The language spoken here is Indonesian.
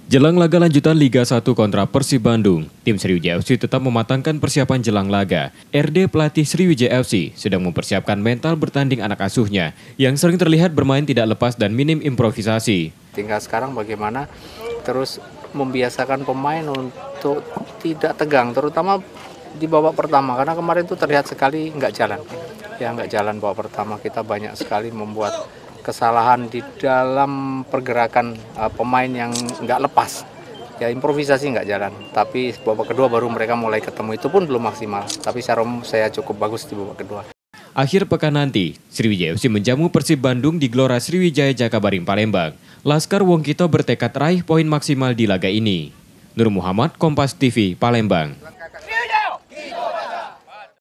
Jelang laga lanjutan Liga 1 kontra Persib Bandung, tim Sriwijaya FC tetap mematangkan persiapan jelang laga. RD pelatih Sriwijaya FC sedang mempersiapkan mental bertanding anak asuhnya yang sering terlihat bermain tidak lepas dan minim improvisasi. Tinggal sekarang bagaimana terus membiasakan pemain untuk tidak tegang, terutama di babak pertama, karena kemarin itu terlihat sekali nggak jalan. Ya nggak jalan babak pertama, kita banyak sekali membuat kesalahan di dalam pergerakan pemain yang nggak lepas. Ya improvisasi nggak jalan, tapi babak kedua baru mereka mulai ketemu, itu pun belum maksimal. Tapi secara umum saya cukup bagus di babak kedua. Akhir pekan nanti, Sriwijaya FC menjamu Persib Bandung di Gelora Sriwijaya Jakabaring Palembang. Laskar Wongkito bertekad raih poin maksimal di laga ini. Nur Muhammad, Kompas TV, Palembang.